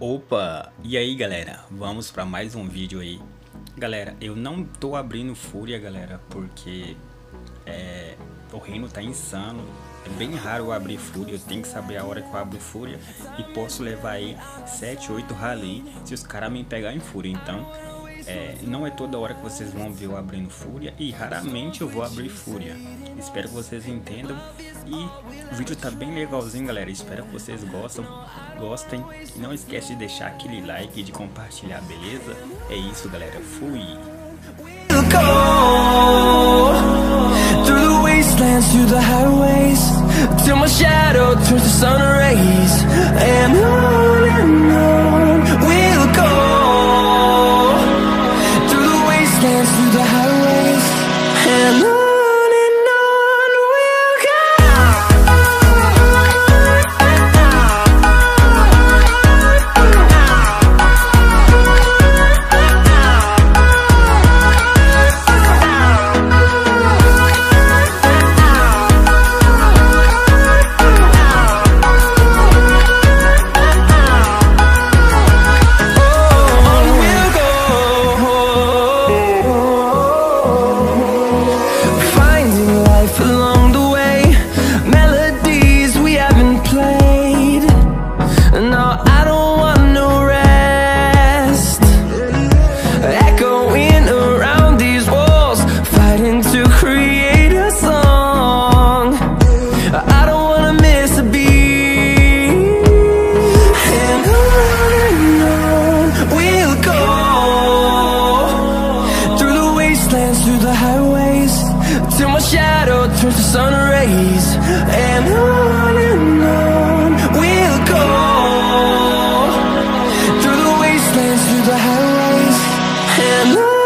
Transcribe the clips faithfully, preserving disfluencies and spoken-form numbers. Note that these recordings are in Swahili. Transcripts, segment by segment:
Opa, e aí galera, vamos para mais um vídeo aí. Galera, eu não tô abrindo fúria, galera, porque é, o reino tá insano. É bem raro eu abrir fúria, eu tenho que saber a hora que eu abro fúria. E posso levar aí sete, oito rally se os caras me pegar em fúria. Então, é, não é toda hora que vocês vão ver eu abrindo fúria. E raramente eu vou abrir fúria. Espero que vocês entendam. E o vídeo tá bem legalzinho, galera. Espero que vocês gostam, gostem. Não esquece de deixar aquele like e de compartilhar, beleza? É isso, galera. Fui! Through the highways, till my shadow turns to sun rays, and on and on we'll go. Through the wastelands, through the highways, and on. Till my shadow turns to sun rays, and on and on we'll go. Through the wastelands, through the highways, and on.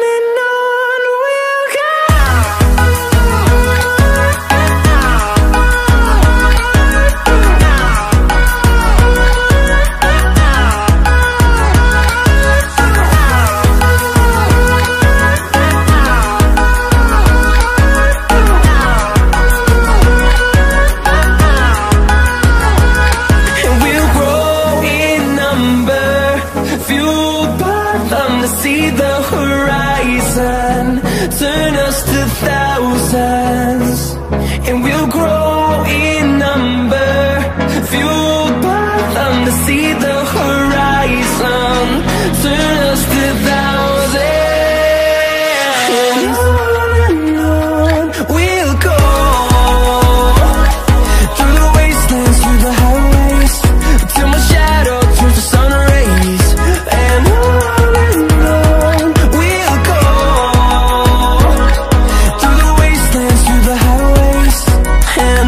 See the horizon, turn us to thousands, and we'll grow in number, fueled by them to see the horizon, turn us to thousands, and on and on we'll go, through the wastelands, through the highways, till my shadow turns to sun rays, and on. And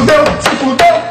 fudeu, se fudeu.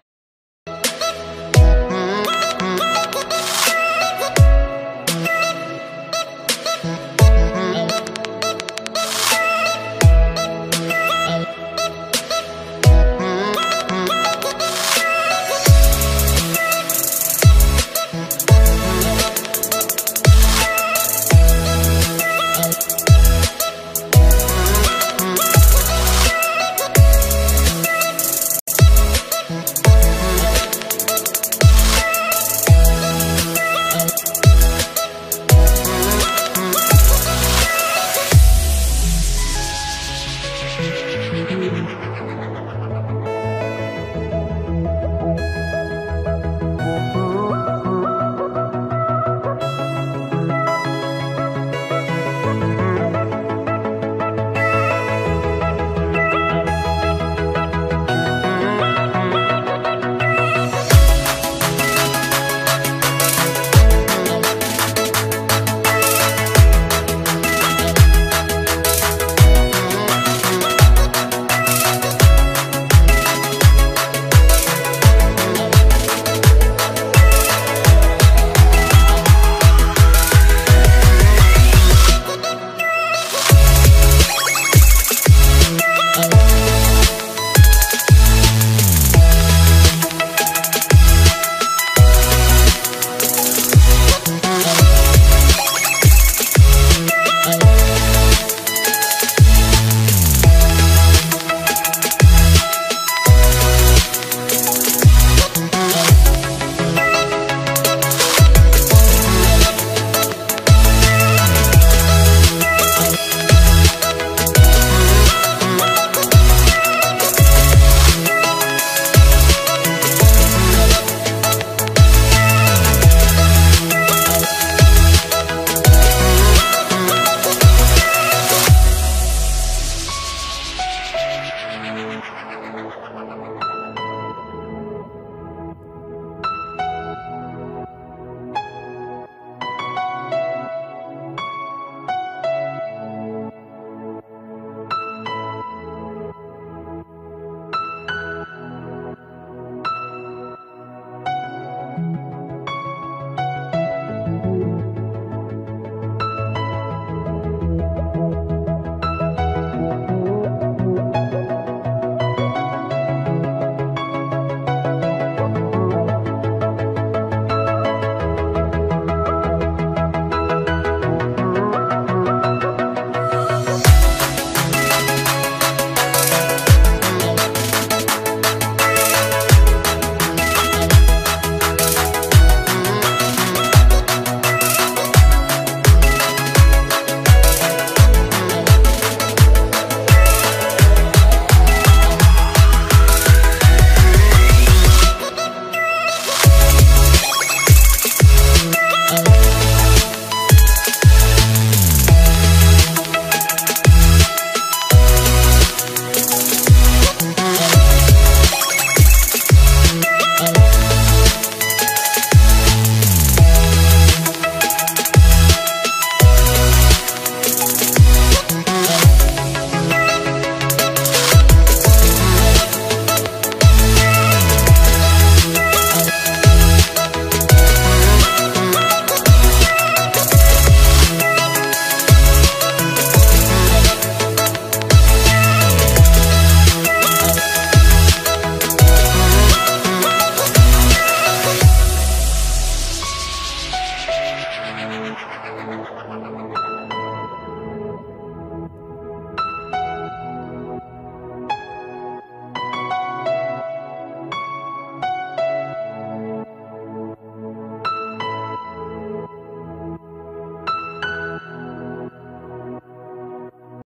Uh